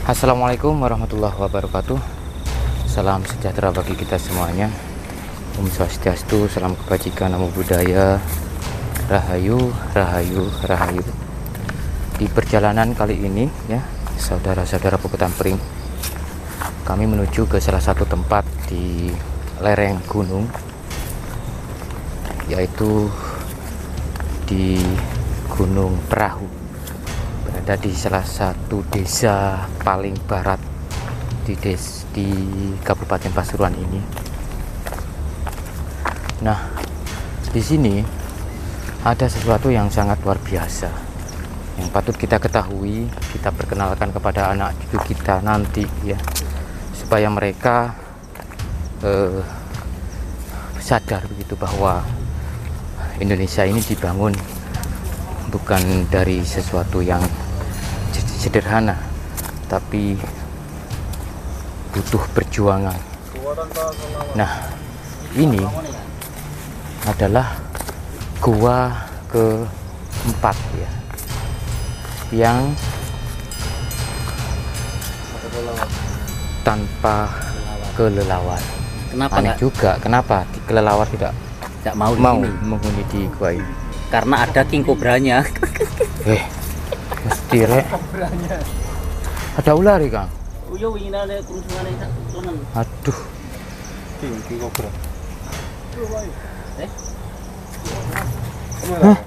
Assalamualaikum warahmatullahi wabarakatuh. Salam sejahtera bagi kita semuanya. Om Swastiastu, salam kebajikan, namo buddhaya, rahayu, rahayu, rahayu. Di perjalanan kali ini ya, saudara-saudara Puputan Pring, kami menuju ke salah satu tempat di lereng gunung, yaitu di Gunung Perahu, berada di salah satu desa paling barat di Kabupaten Pasuruan ini. Nah, di sini ada sesuatu yang sangat luar biasa yang patut kita ketahui, kita perkenalkan kepada anak cucu kita nanti ya, supaya mereka sadar begitu bahwa Indonesia ini dibangun bukan dari sesuatu yang sederhana, tapi butuh perjuangan. Nah, ini adalah gua keempat ya, yang tanpa kelelawar. Kenapa Aneh nggak? juga, kenapa kelelawar tidak mau menghuni di gua ini? Karena ada king kobranya. Mesti rek. Ada ular ya, Kang? Aduh. King kobra. Hah?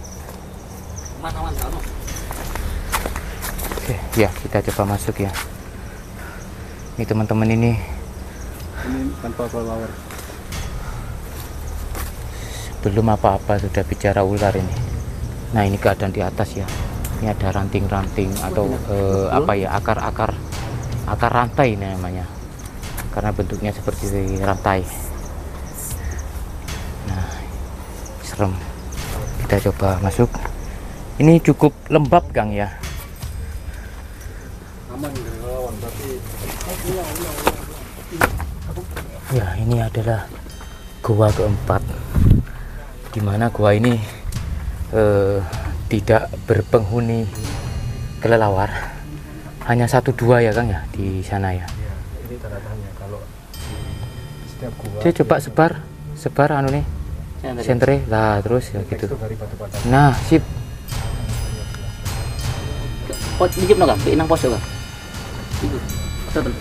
Oke, ya kita coba masuk ya. Ini teman-teman ini Tanpa kelelawar. belum apa-apa sudah bicara ular ini. Nah, ini keadaan di atas ya. Ini ada ranting-ranting atau apa ya, akar rantai ini namanya, karena bentuknya seperti rantai. Nah, serem. Kita coba masuk. Ini cukup lembab, Kang ya. Aman dari kelelawar, tapi Ya, ini adalah gua keempat, di mana gua ini tidak berpenghuni kelelawar, hanya 1-2 ya Kang ya di sana ya. ini tanda tanya kalau setiap gua Saya coba sebar anu nih sentre lah, terus ya gitu. tekstur dari batu-bata. Nah, sip. Pot dikit no, Kang. Inang pos ya, Kang. Iku. Betul.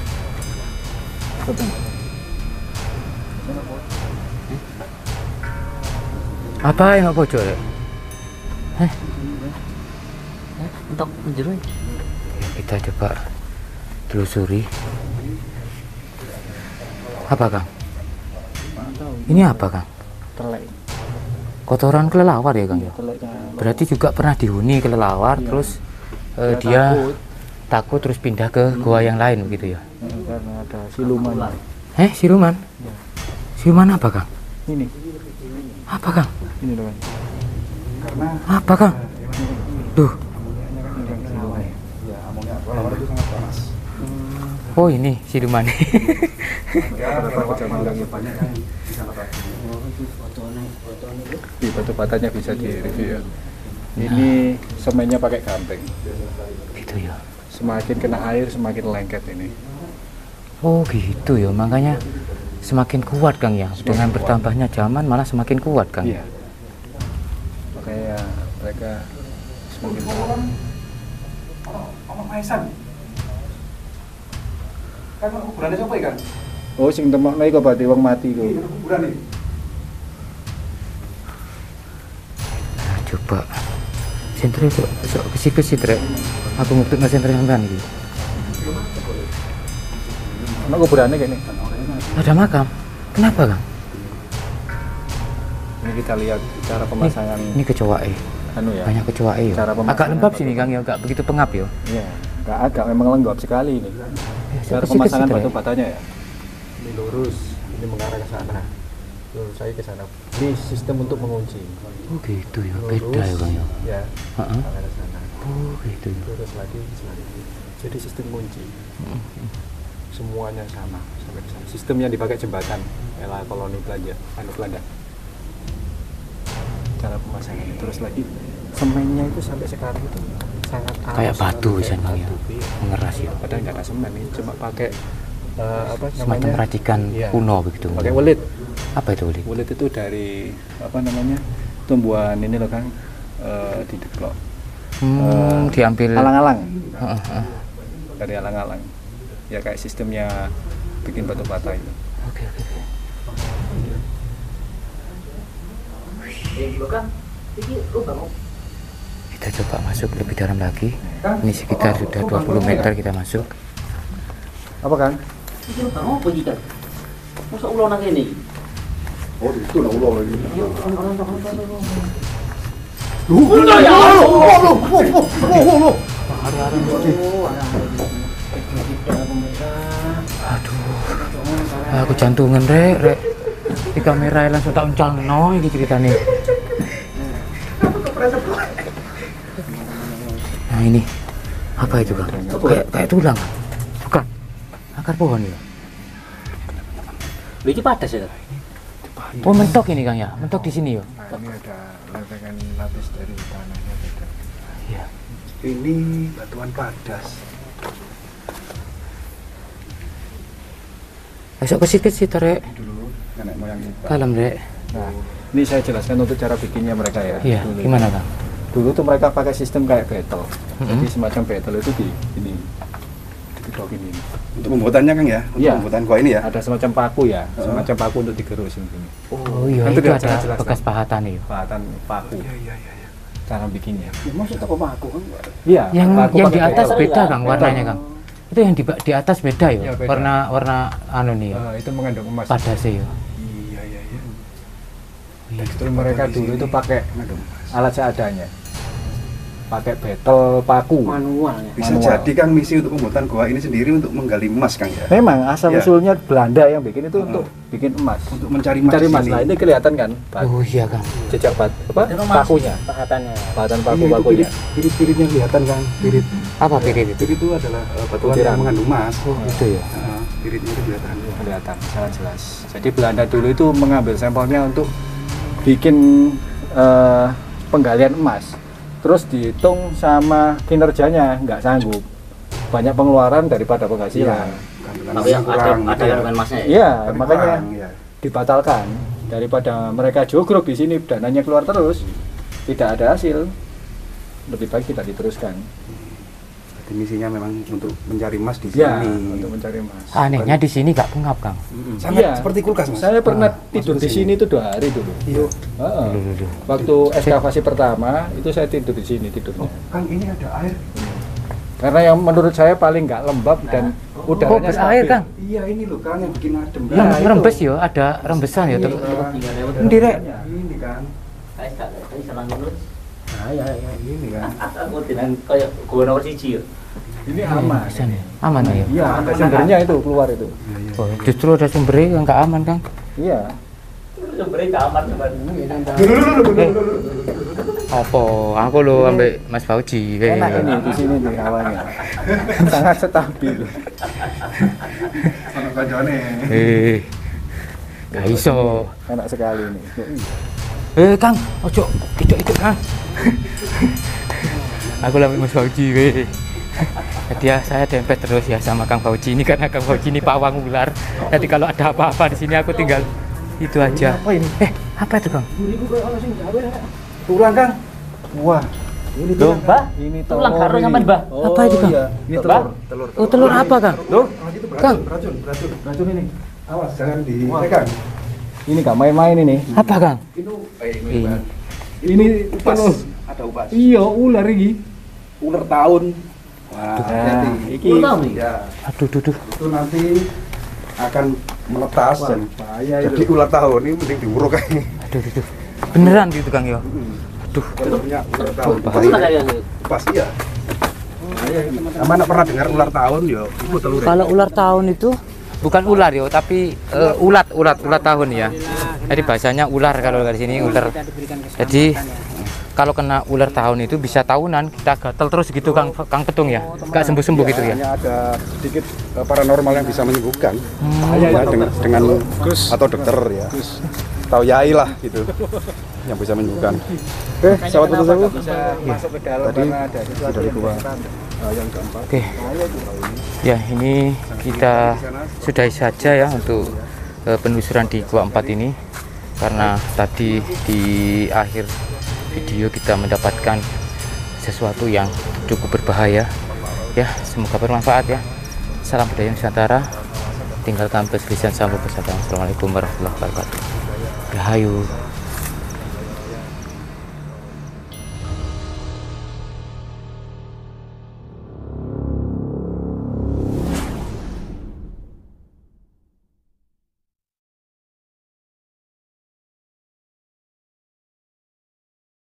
Apa yang pojok ya? Entok njero. Ya, kita coba telusuri. Apa Kang? Ini apa Kang? Telek. Kotoran kelelawar ya Kang ya? Teleknya. Berarti juga pernah dihuni kelelawar, Iya. terus Dia dia takut terus pindah ke gua yang lain begitu ya? karena ada siluman. Siluman? Ya. Siluman apa Kang? Ini Apa Kang? loh kan. Karena Apa Kang? Tuh. ini kan siluman. Ya, amonnya kelelawar itu sangat panas. Oh, ini siluman. Ya, beberapa jam bilang banyak kan di sana Pak. Di batu-batanya bisa di review ya. Ini semennya pakai gamping. Gitu ya. Semakin kena air semakin lengket ini. Oh gitu ya, makanya semakin kuat Kang ya. Dengan kuat. bertambahnya zaman malah semakin kuat Kang. Iya. Makanya mereka semakin tahan. Oh, sing temokno iku berarti wong mati iku. Nah, coba sentre sok kesi rek. Aku ngetuk sentre sampean iki. Ono kuburane kene. Ada makam. Kenapa Kang? Ini kita lihat cara pemasangan Ini kecoa anu ya. banyak kecoa ya. Cara pemasangan Agak lembab batu. sini Kang ya, agak begitu pengap ya. Iya, enggak agak memang lenggap sekali ini. Sok Cara kesi-kesi, pemasangan Rek. batu batanya ya. Ini lurus, ini mengarah ke sana. Lurus saya ke sana. Ini sistem untuk mengunci. Oh gitu ya, Lurus, beda ya Kang ya. Ya, Heeh. mengarah ke sana. Oh gitu ya. Lurus lagi. Jadi sistem kunci. Semuanya sama sampai ke sana. Sistem yang dipakai jembatan era koloni Belanda, Belanda. Cara pemasangannya terus lagi semennya itu sampai sekarang itu sangat halus, Kayak batu kayak bisa Kang ya. batu, iya. Mengeras ya. padahal nggak ada semen, ini cuma pakai apa Semacam namanya, racikan Iya. kuno begitu. pakai welit. Apa itu ulit? Welit itu dari apa namanya, tumbuhan ini loh Kang, dideplok Diambil. alang-alang, Heeh, heeh. dari alang-alang ya, kayak sistemnya bikin batu bata itu. Oke. Kita coba masuk lebih dalam lagi. Ini sekitar sudah 20 meter kita masuk. Apa Kang? Iki lubang apa iki kan? Masa ulo nang kene iki? Oh, itu lah ulo lagi. Yo orang Aku jantungan rek. Di kamera langsung tak uncal no ini ceritanya. Nah ini apa itu Kang? Kayak tulang. Bukan. Akar pohon ya. Iki padas ya. Oh mentok ini Kang ya. Mentok di sini ya. Ini ada levengan lapis dari tanahnya beda. Iya. Ini batuan padas. Esok kesit rek. Dulu nenek moyang kita. Dalam rek. Nah, ini saya jelaskan untuk cara bikinnya mereka ya. Iya. Dulu. Gimana Kang? Dulu tuh mereka pakai sistem kayak battle. Mm-mm. Jadi semacam battle itu di ini, dikedok ini. Untuk pembuatannya Kang ya, untuk Iya. pembuatan gua ini ya. Ada semacam paku ya, semacam paku untuk digerus ini. Oh iya Nanti itu dia ada jelaskan. bekas pahatan ya. Pahatan paku. Iya. Cara bikinnya. Ya maksud apa aku kan? Iya. Yang paku yang pakai di atas battle. beda Kang warnanya Kang. Itu yang di atas beda ya. Iya, beda. Warna anu nih ya. Itu mengandung emas. Padasnya ya. Iya. Itu mereka Di dulu sini. itu pakai Aduh. alat seadanya. Pakai battle paku. Manualnya. Bisa Manual. jadi Kang misi untuk pembuatan gua ini sendiri untuk menggali emas Kang ya. Memang asal Iya. usulnya Belanda yang bikin itu untuk bikin emas. Untuk mencari emas. Mencari di emas. sini. Nah, ini kelihatan kan? Oh iya Kang. Jejak pakunya. Pahatannya. Pahatan Iya, paku-pakunya. itu pirit-piritnya kelihatan Kang. Pirit. Apa pirit itu? Pirit itu adalah batuan Butiran. yang mengandung emas. Oh itu ya. Piritnya itu kelihatan. Kelihatan sangat jelas. Jadi Belanda dulu itu mengambil sampelnya untuk bikin penggalian emas. Terus dihitung sama kinerjanya nggak sanggup. Banyak pengeluaran daripada penghasilan. Tapi yang ada kandungan emasnya ya. Iya, makanya ya. dibatalkan. Daripada mereka jogrok di sini dananya keluar terus, tidak ada hasil. Lebih baik tidak diteruskan. Jadi misinya memang untuk mencari emas di Ya, sini. untuk mencari emas. Anehnya di sini nggak pengap Kang. Sangat Iya. seperti kulkas Mas. Saya pernah Mas tidur di di sini itu 2 hari dulu. Iya. Heeh. Dulu. Waktu ekskavasi pertama itu saya tidur di sini tidurnya. Kang ini ada air. Karena yang menurut saya paling nggak lembab dan Oh udaranya berair stabil. Kang. Iya ini loh Kang yang bikin adem. Iya, Kang. itu. Rembes ya, ada rembesan ya. Iya, Ini rek. Ini kan. Kayak senang menurut. Ya. Ini kan. Aku dengan kayak gua nomor 1 ya. Ini aman. Bisa nih. Aman ya. Iya, ada sumbernya itu keluar itu. Oh, justru ada sumbernya yang nggak aman Kang. Iya. Sebenarnya enggak aman teman. Apa? Aku lo ambek Mas Fauji. Enak ini di sini nih awalnya. Sangat stabil. Ono kancane. Gak iso. Enak sekali ini. Kang, ojo itu Kang. Aku lagi Mas Fauji Jadi ya saya dempet terus ya sama Kang Fauji ini karena Kang Fauji ini pawang ular. Jadi kalau ada apa-apa di sini aku tinggal itu aja. Apa ini? Apa itu Kang? Tulang Kang. Wah. Ini Loh, Mbak? Ini Tulang karo sama Mbak. Apa itu, Kang? Iya. Ini Mbak? telur. Oh telur apa Kang? Loh, Itu Kang. beracun. racun ini. Awas jangan dipegang. Ini nggak main-main ini. Apa Kang? Itu Ini. Ini upas. telur. Ada upas. Iya, ular ini. Ular tahun. Wah, hati-hati. Iki. Ular tahun nih? Ya, Aduh, itu nanti akan menetas Wah, dan bahaya jadi itu. ular tahun ini mending diuruk kayaknya. Aduh. Beneran gitu Kang ya? Aduh. Telurnya ular tahun. Pasti kayak gitu. Upas iya. Sama nak pernah dengar ular tahun yo, itu telurnya. Kalau ular tahun itu bukan ular ya, tapi ulat tahun ya. Jadi bahasanya ular kalau di sini ular. Jadi kalau kena ular tahun itu bisa tahunan kita gatel terus gitu Kang Petung ya. Enggak sembuh-sembuh gitu ya. Hanya ada sedikit paranormal yang bisa menyembuhkan. Ya, dengan atau dokter ya. Atau yai lah gitu. Yang bisa menyembuhkan. Oke, sahabat foto saya. Bisa masuk ke dalam Tadi karena ada sesuatu sudah yang dua. yang keempat. Oke. Ya, ini kita sudahi saja ya untuk penelusuran di Gua 4 ini, karena tadi di akhir video kita mendapatkan sesuatu yang cukup berbahaya ya. Semoga bermanfaat ya. Salam budaya Nusantara, tinggalkan perselisihan, sambung persatuan. Assalamualaikum warahmatullahi wabarakatuh. Rahayu.